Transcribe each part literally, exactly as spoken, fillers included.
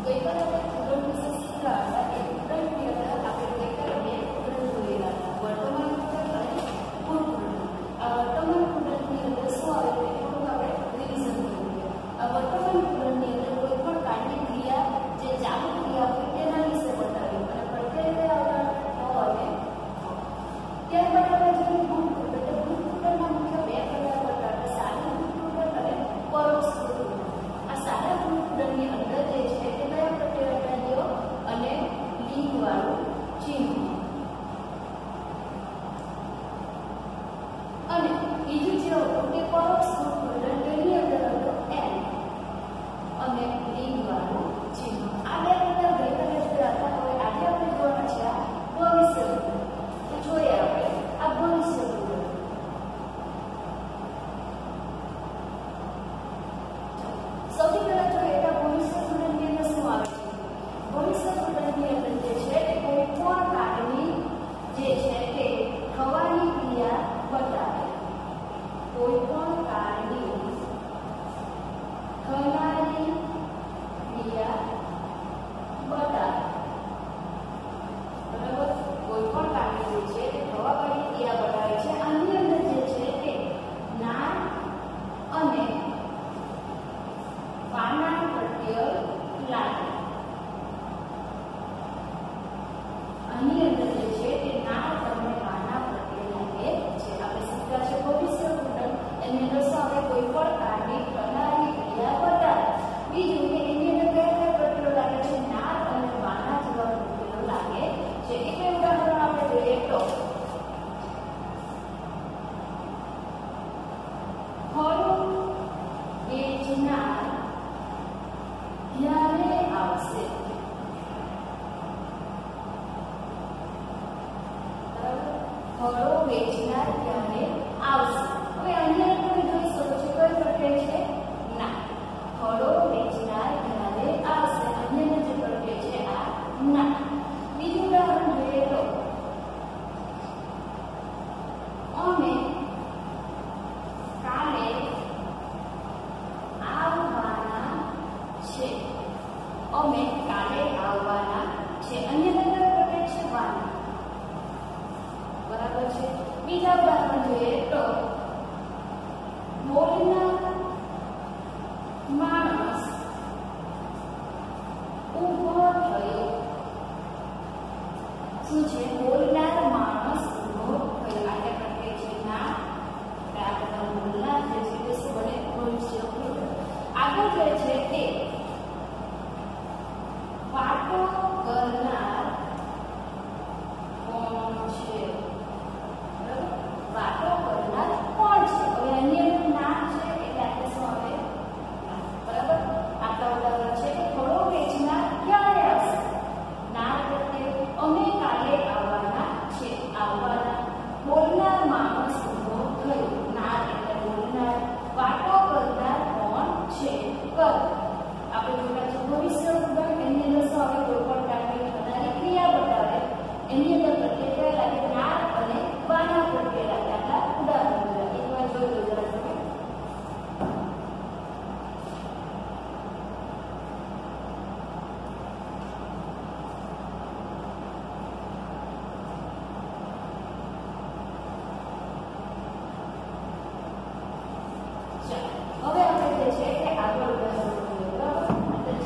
હવે આપણે જે છે તે આગળ ઉદાહરણ જોઈએ. બરાબર,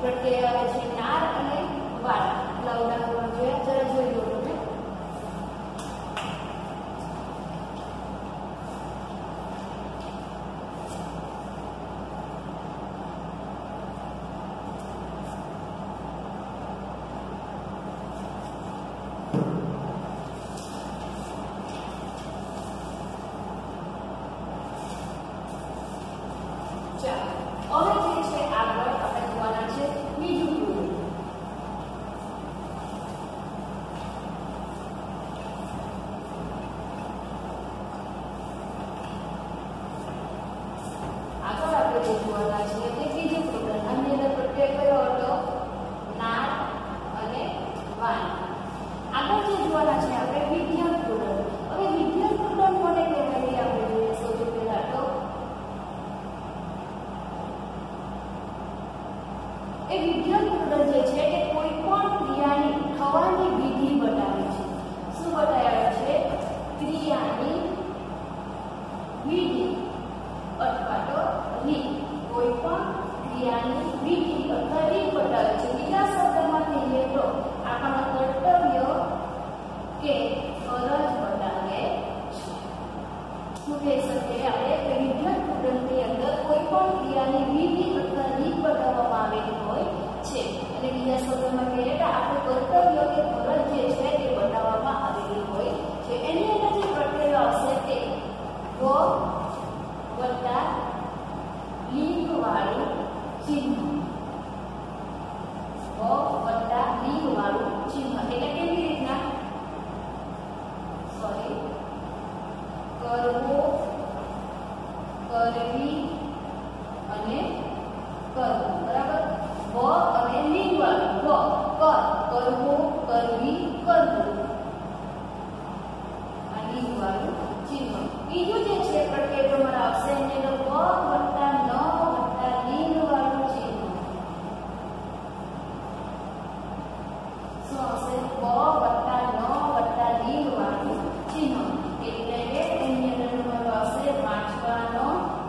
પ્રત્યય આવે છે નાર અને વાર. એટલા ઉદાહરણો જોયા, જરા જોઈ લો તમે. હવે જે છે આગળ આપણે જોવાના છે બીજું ટુકડું. આગળ આપણે જે જોવાના છે તે બીજું ટુકડું. આની અંદર પ્રત્યય કયો હતો? નાર અને વાન. આગળ જે જોવાના છે આપણે વિધ્યક ટુકડું. હવે વિધ્યક ટુકડું કોને કહેવાય આપણે જોઈએ. સૌથી પહેલા તો એ વિધ્યક ટુકડું જે છે એ કોઈ પણ ક્રિયાની થવાની વિધિ બતાવે છે. શું બતાવે છે? ક્રિયાની વિધિ અથવા તો રીત. કોઈ પણ ક્રિયાની વિધિ અથવા રીત બતાવે છે. બીજા શબ્દમાં કહીએ તો આપણા કર્તવ્ય કે ફરજ બતાવે છે. શું કહી શકીએ આપણે કે વિધ્યક ટુકડુંની અંદર કોઈ પણ ક્રિયાની વિધિ અથવા રીત બતાવવામાં આવેલી હોય છે. અને બીજા શબ્દોમાં કહીએ તો આપણે કર્તવ્ય કે ફરજ જે છે એ બતાવવામાં આવેલી હોય છે. એની અંદર જે પ્રત્યય આવશે તે વ વત્તા લિંગ વાળું ચિહ્ન. વ વત્તા લિંગ વાળું ચિહ્ન એટલે કેવી રીતના? સોરી કરવો, કરવી અને કરવું. બરાબર? વ અને લિંગ વાળું. વ કર, કરવો, કરવી, કરવું. આ લિંગ વાળું ચિહ્ન. બીજું જે છે પ્રત્યય તમારે આવશે એની અંદર વ વત્તા ન વત્તા લિંગ વાળું ચિહ્ન. શું આવશે? વ વત્તા ન વત્તા લિંગ વાળું ચિહ્ન. એટલે કે એની અંદર તમારો આવશે વાંચવાનો,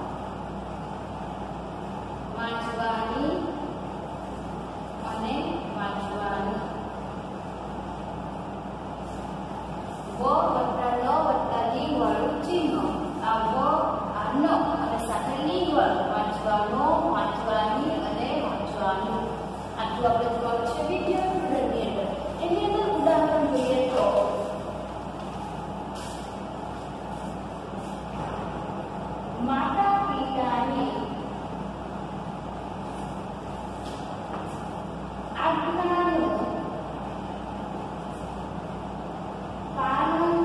વાંચવાની અને વાંચવાનું. વ વત્તા ન વત્તા લિંગ વાળું ચિહ્ન. આ વ આ ન અને સાથે લિંગ વાળું. વાંચવાનો, વાંચવાની અને વાંચવાનું. આટલું આપણે જોવાનું છે વિધ્યક ટુકડુંની અંદર. એની અંદર ઉદાહરણ જોઈએ તો માતા પિતાની આજ્ઞાનું પાલન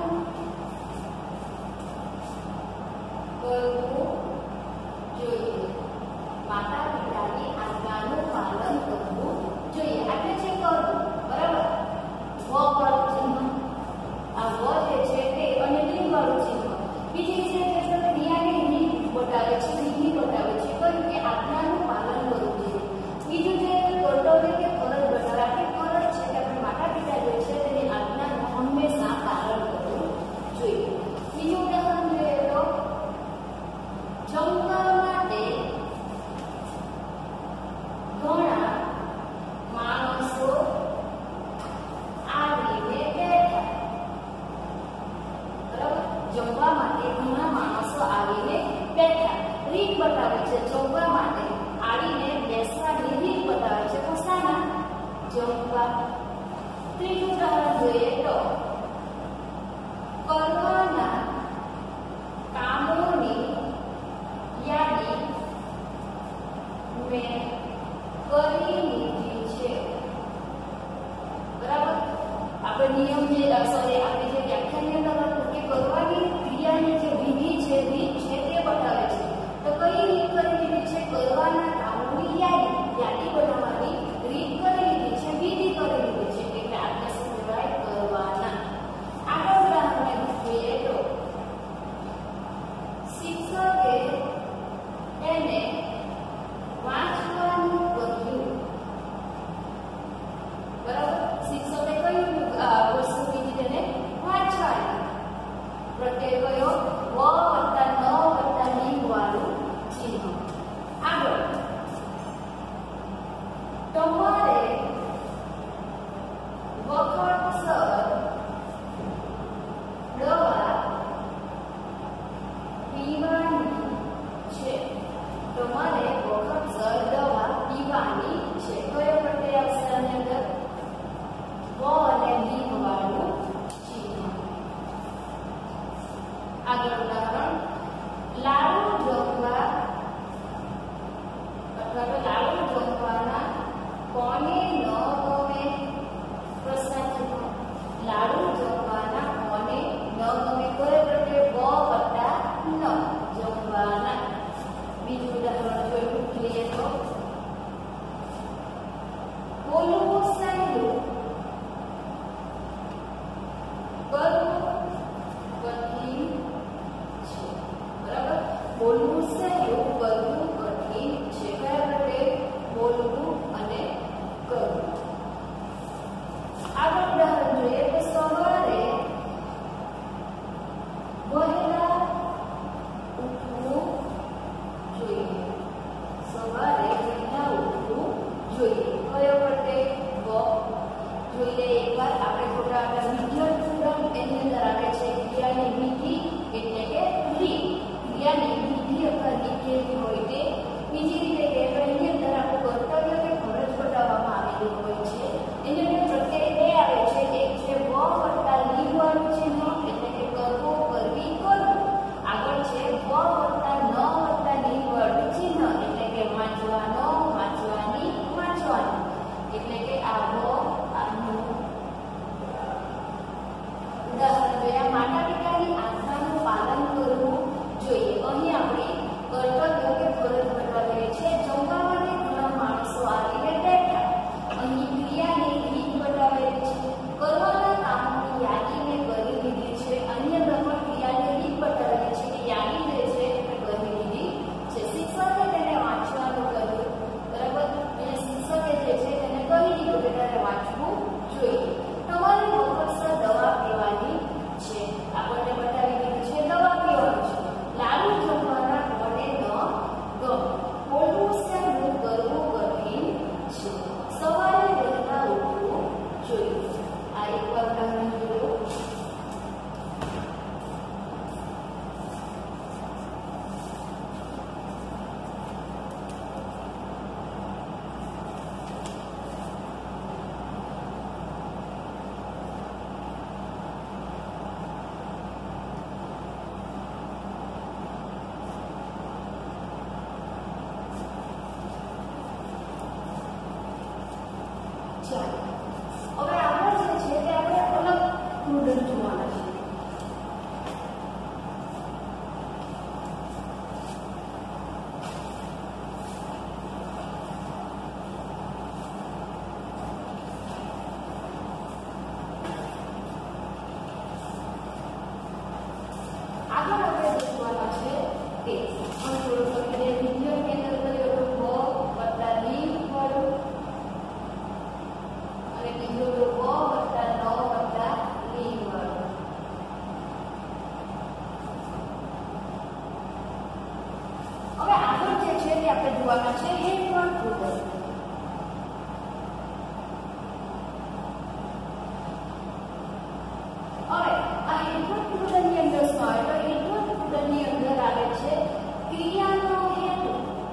કરવું જોઈએ. માતા પિતાની આજ્ઞાનું પાલન કરવું જોઈએ. આપણે છે કરવું. બરાબર? વ વાળું ચિહ્ન. આ વ જે છે તે અને લિંગ વાળું ચિહ્ન. બીજી છે જે છે ક્રિયાની રીત બતાવે છે, વિધિ બતાવે છે. કયું કે આજ્ઞાનું પાલન કરવું જોઈએ. બીજું જે કર્તવ્ય કે ફરજ બતાવે. આપણી ફરજ છે કે આપણે માતા પિતા જે છે તેની આજ્ઞાનું હંમેશા પાલન કરવું જોઈએ. બીજું ઉદાહરણ જોઈએ તો જમવા માટે ઘણા માણસો આવીને બેઠા. બરાબર? જમવા માટે ઘણા માણસો આવીને બેઠા. રીત બતાવે છે જમવા માટે આવીને બેસવાની રીત બતાવે છે. તો શાના? જમવા. ત્રીજું ઉદાહરણ જોઈએ તો કરવાના કામોની યાદી મેં કરી લીધી છે. બરાબર? આપણે નિયમ જે સોરી આપણે જે વ્યાખ્યાની અંદર હતું કે કરવાની ક્રિયાની જે વિધિ છે, રીત છે તે બતાવે છે. તો કઈ રીત કરી લીધી છે? કરવાના કામોની યાદી. યાદી બનાવવાની રીત કરી લીધી છે, વિધિ કરી લીધી છે. એટલે આપણે શું કહેવાય? કરવાના. આગળ ઉદાહરણ જોઈએ તો પીવાની છે. તમારે વખતસર દવા પીવાની છે. કયો પ્રત્યય આવશે આની અંદર? વ અને લીમ વાળું ચિહ્ન. આગળ ઉદાહરણ, લાડુ જમવા અથવા તો લાડુ જમવાના કોને ન ગમે? પ્રશ્નાર્થ. લાડુ જમવાના કોને ન ગમે? કયો પ્રત્યય? વ વત્તા ન, જમવાના. બીજું ઉદાહરણ જોયું જોઈએ તો, બોલવું સહેલું, કરવું કઠિન છે. બરાબર? બોલવું સહેલું, કરવું કઠિન છે. કયા પ્રત્યય? બોલવું અને કરવું. આગળ ઉદાહરણ જોઈએ તો, સવારે વહેલા ઉઠવું જોઈએ. સવારે વહેલા ઉઠવું જોઈએ. કયો પ્રત્યય? વ. જોઈએ એકવાર આપણે થોડા આગળ વિદ્યાર્થીગણ એની અંદર આવે છે ક્રિયાની વિધિ એટલે કે ક્રી. ક્રિયાની વિધિ અથવા નિત્યની હોય તે. બીજી રીતે કે એની અંદર આપણું કર્તવ્ય કે ફરજ બતાવવામાં આવેલી હોય છે. એની અંદર પ્રત્યય બે આવે છે. એક છે વ વત્તા લીમ વાળું ચિહ્ન એટલે કે કરવો, કરવી, કરવું. આગળ છે વ વત્તા ન વત્તા લીમ વાળું ચિહ્ન એટલે કે વાંચવાનો, વાંચવાની, વાંચવાનું. એટલે કે આ વ આનું. ઉદાહરણ જોયા, માતા પિતાની આજ્ઞાનું પાલન કરવું જોઈએ. અહીં આપણે કર્તવ્ય કે ફરજ બતાવેલી છે. જમવા માટે ઘણા માણસો આવીને બેઠા. અહીં ક્રિયાની રીત બતાવેલી છે. કરવાના કામની યાદીને કરી લીધી છે. અહીં અંદર પણ ક્રિયાની રીત બતાવેલી છે કે યાદી જે છે એ કરી લીધી છે. શિક્ષકે તેને વાંચવાનું કહ્યું. બરાબર? અને શિક્ષકે જે છે તેને કહી દીધું કે તારે વાંચવું જોઈએ. તમારે વખતસર દવા પીવાની છે. આપણને બતાવી દીધું છે દવા પીવાની છે. લાડુ જમવાના કોને ન ગમે? બોલવું સહેલું, કરવું કઠિન છે. સવારે વહેલા ઉઠવું જોઈએ. આ એક ઉદાહરણ જોયું. હવે આગળ જે છે તે આપણે અલગ પ્રુડન્ટ જોવાના છે. આગળ આપણે જોવાના છે કે થોડું સમય વિદ્યાર્થી અંદર કર્યો તો વ વત્તા લીમ વાળું અને બીજું વ વત્તા ન વત્તા લીમ વાળું. હવે આગળ જે છે તે આપણે જોવાના છે હેડવર્ડ પ્રુડન્ટ. હવે આ હેડવર્ડ પ્રુડન્ટની અંદર શું આવે તો હેડવર્ડ પ્રુડન્ટની અંદર આવે છે ક્રિયાનો હેતુ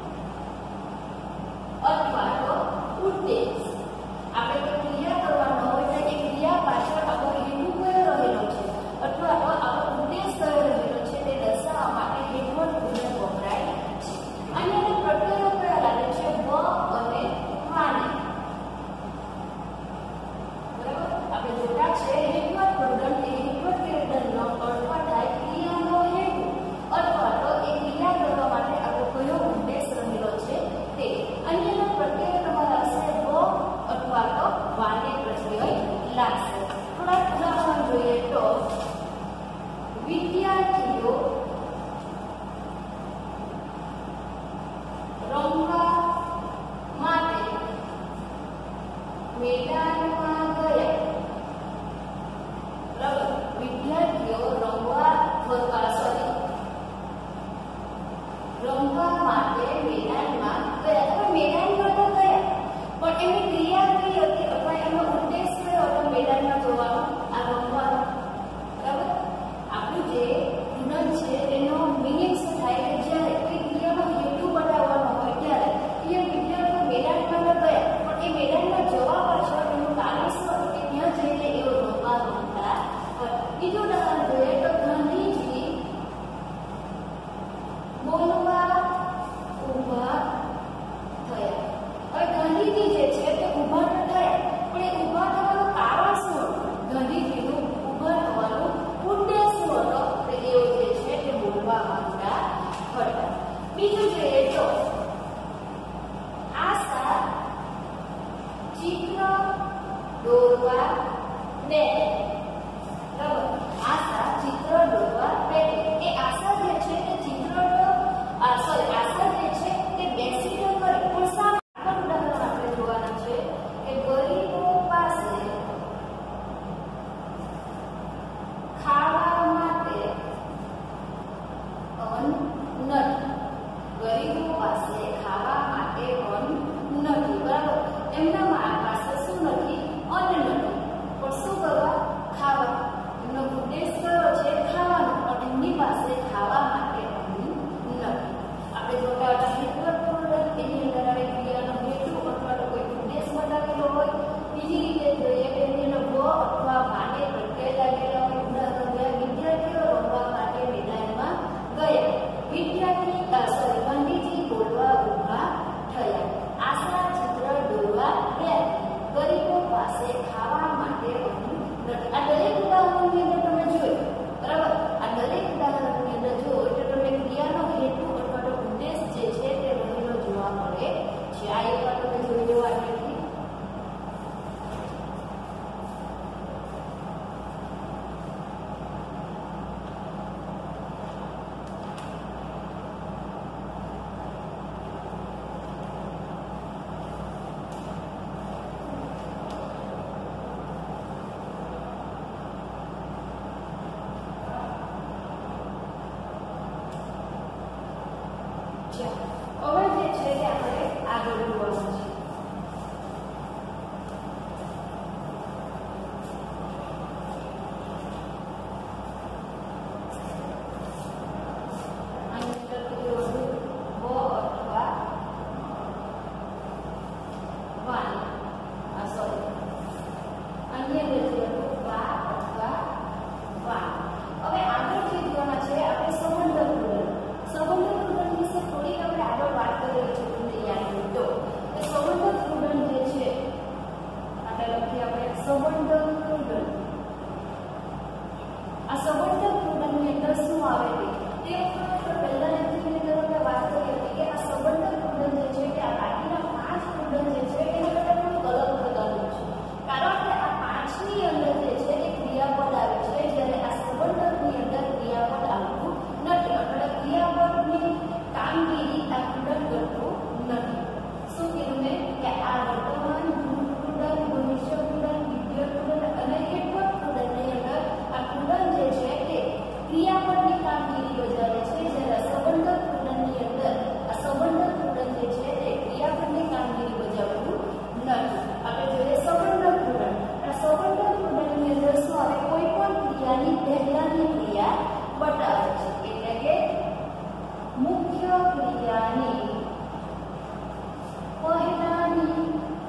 અથવા તો ઉદ્દેશ. આપણે કોઈ ક્રિયા કરવાનો હોય તો એ ક્રિયા પાછળ આપણો હેતુ કયો રહેલો છે અથવા તો આપણો ઉદ્દેશ કયો રહેલો છે તે દર્શાવવા માટે હેડવર્ડ પ્રુડન્ટ વપરાય છે. અહીંયા પ્રત્યયો કયા લાગે છે? વ અને બીજું જોઈએ તો આશા ચિત્ર દોરવા બેઠી. બરાબર, આશા ચિત્ર દોરવા બેઠી. એ આશા જે છે તે ચિત્ર સોરી આશા જે છે તે બેસી તો કરી પણ શા માટે ઉદાહરણ આપણે જોવાના છે કે ગરીબો પાસે ખાવા માટે અન્ન નથી. ગરીબો પાસે ખાવા માટે અન્ન નથી. બરાબર, એમના પાસે શું નથી? અન્ન નથી. પણ શું કરવા? ખાવા. એમનો ઉદ્દેશ કયો છે? ખાવાનો. પણ એમની પાસે ખાવા માટે અન્ન નથી. આપણે જોતા હતા હેતુવર્તુળ એની અંદર આવે ક્રિયાનો હેતુ અથવા તો કોઈ ઉદ્દેશ બતાવેલો હોય. બીજી રીતે જોઈએ કે એનો વ અથવા માને પ્રત્યય લાગેલો હોય. ઉદાહરણ ગયા વિદ્યાર્થીઓ રમવા માટે મેદાનમાં ગયા. વિદ્યાર્થી સોરી પંડિતજી બોલવા ઊભા થયા. આશા ચિત્ર દોરવા બેઠી. ગરીબો પાસે ખાવા માટે અન્ન નથી. આ દરેક ઉદાહરણની અંદર તમે જોયું. બરાબર, આ દરેક ઉદાહરણની અંદર જુઓ તો તમે ક્રિયાનો હેતુ અથવા તો ઉદ્દેશ જે છે તે રહેલો જોવા મળે છે. આ એકવાર તમે જોઈ લો આગળથી. હવે જે છે તે આપણે આગળ જોવાનું છે. આ સંબંધક રૂઢની અંદર શું આવે છે તે પહેલા એની અંદર વાત કરી હતી કે આ સંબંધક રૂઢ જે છે તે આ બાકીના પાંચ રૂઢ જે છે એના કરતાં થોડું અલગ પ્રકારનું છે. કારણ કે આ પાંચની અંદર જે છે એ ક્રિયાપદ આવે છે, જ્યારે આ સંબંધકની અંદર ક્રિયાપદ આવતું નથી. એટલે ક્રિયાપદની કામગીરી આ રૂઢ કરતું નથી. શું કીધું મેં કે આ વર્તમાન રૂઢ, ભવિષ્ય રૂઢ, વિદ્યુત રૂઢ અને હેતુવર્ત રૂઢની અંદર આ રૂઢ જે છે તે ક્રિયાપદની કામગીરી બજાવે છે, જ્યારે સંબંધક રૂઢની અંદર આ સંબંધક રૂઢ જે છે તે ક્રિયાપદની કામગીરી બજાવતું નથી. આપણે જોઈએ સંબંધક રૂઢ. આ સંબંધક રૂઢની અંદર શું આવે? કોઈ પણ ક્રિયાની પહેલાની ક્રિયા બતાવે છે, એટલે કે મુખ્ય ક્રિયાની પહેલાની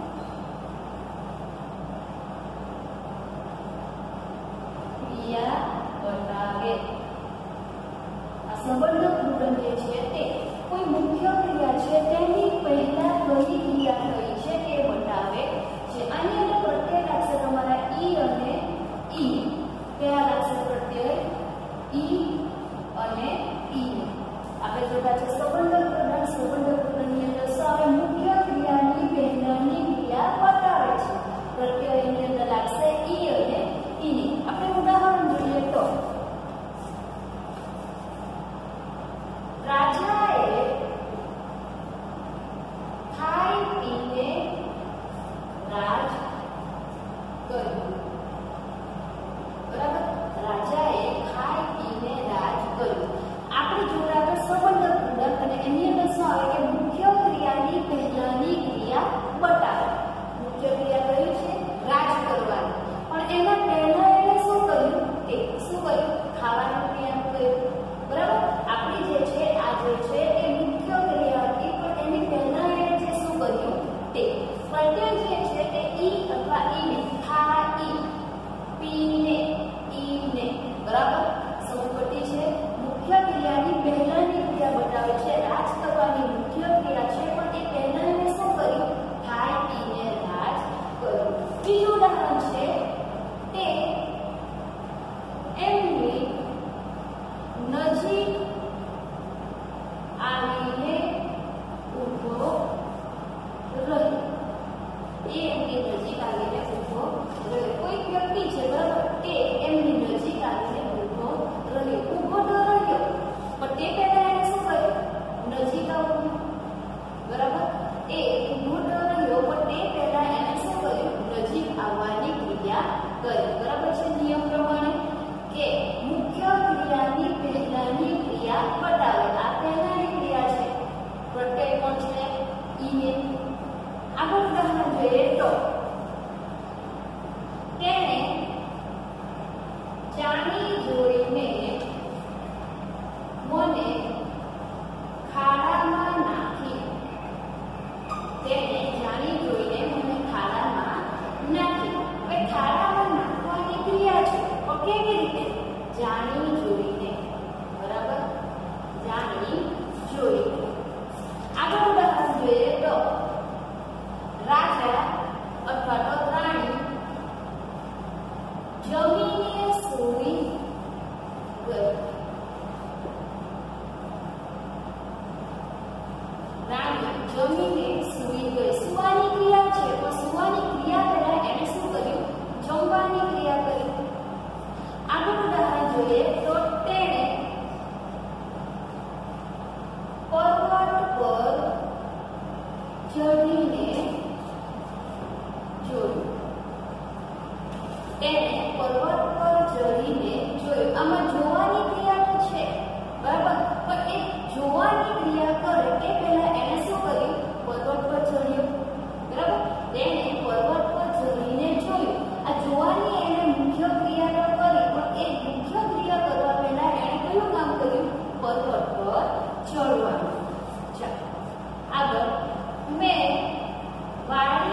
ક્રિયા બતાવે. આ સંબંધક રૂઢ જે છે તે કોઈ મુખ્ય ક્રિયા છે તેની પહેલા કઈ ક્રિયા થઈ છે તે બતાવે છે. આની અંદર પ્રત્યય લાગશે તમારા ઈ અને ઈ. કયા લાગશે પ્રત્યય? ઈ અને ઈ. આપણે જોતા છે સંબંધક રૂઢ. સંબંધક રૂઢની અંદર શું આવે? મુખ્ય ક્રિયાની પહેલાની ક્રિયા બતાવે છે. પ્રત્યયની અંદર લાગશે ઈ અને ઈ. આપણે ઉદાહરણ જોઈએ તો રાજાએ ખાઈ પીને રાજ કર્યું. બરાબર, રાજાએ ખાઈ પીને રાજ કર્યું. આપણે જોયા કે સંબંધક રૂઢ રાણી જમીને સૂઈ ગઈ. સુવાની ક્રિયા છે તો સુવાની ક્રિયા પહેલા એને શું કર્યું? જમવાની ક્રિયા કરી. આગળ ઉદાહરણ જોઈએ તો તેણે પર્વત પર ચઢીને જોયું. તેણે પર્વત પર ચઢીને જોયું. આમાં જોવાની ક્રિયા તો છે બરાબર, પણ એ જોવાની ક્રિયા કરે એ પહેલા એને શું કર્યું? પર્વત પર ચડ્યો બરાબર. તેણે પર્વત પર ચડીને જોયું. આ જોવાની એને મુખ્ય ક્રિયા તો કરી, પણ એ મુખ્ય ક્રિયા કરવા પહેલા એને કયું કામ કર્યું? પર્વત પર ચડવાનું. ચાલો આગળ, મેં વાડી